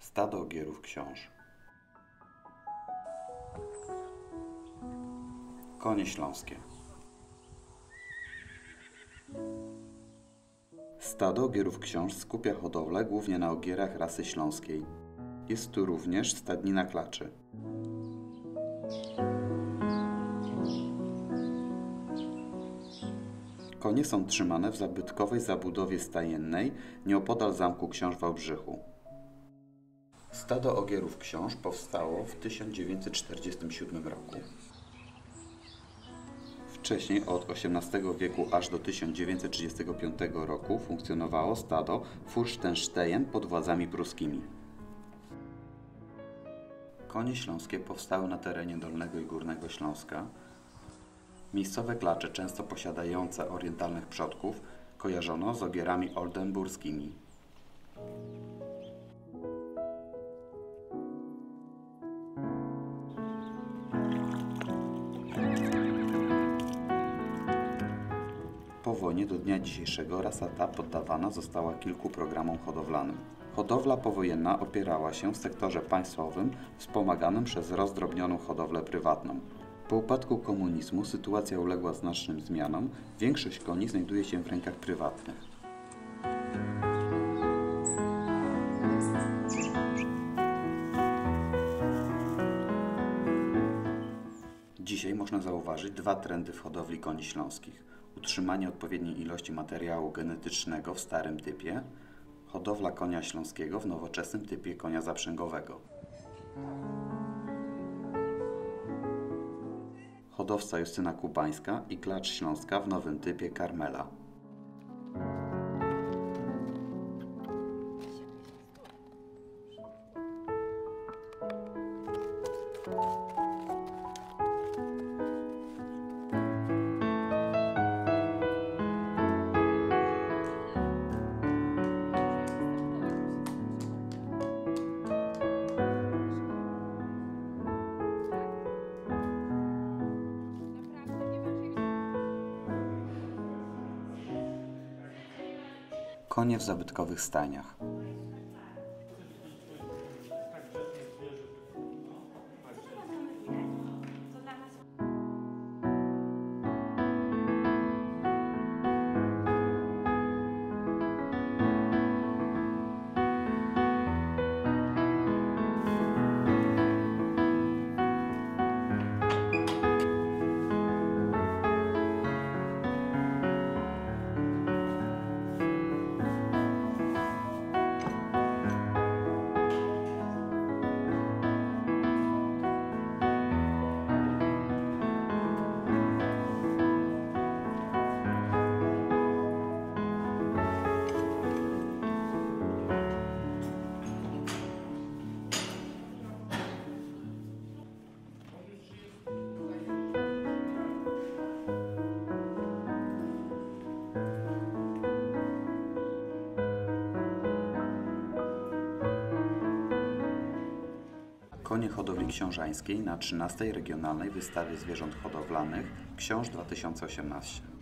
Stado ogierów książ. Konie śląskie. Stado ogierów książ skupia hodowlę głównie na ogierach rasy śląskiej. Jest tu również stadnina klaczy. Konie są trzymane w zabytkowej zabudowie stajennej nieopodal Zamku Książ w Wałbrzychu. Stado ogierów książ powstało w 1947 roku. Wcześniej, od XVIII wieku aż do 1935 roku, funkcjonowało stado Furstenstein pod władzami pruskimi. Konie śląskie powstały na terenie Dolnego i Górnego Śląska. Miejscowe klacze, często posiadające orientalnych przodków, kojarzono z ogierami oldenburskimi. Po wojnie do dnia dzisiejszego rasa ta poddawana została kilku programom hodowlanym. Hodowla powojenna opierała się w sektorze państwowym wspomaganym przez rozdrobnioną hodowlę prywatną. Po upadku komunizmu sytuacja uległa znacznym zmianom, większość koni znajduje się w rękach prywatnych. Dzisiaj można zauważyć dwa trendy w hodowli koni śląskich. Utrzymanie odpowiedniej ilości materiału genetycznego w starym typie, hodowla konia śląskiego w nowoczesnym typie konia zaprzęgowego. Hodowca Justyna Kubańska i klacz śląska w nowym typie Karmela. Konie w zabytkowych stajniach. Konie hodowli książańskiej na 13. Regionalnej Wystawie Zwierząt Hodowlanych Książ 2018.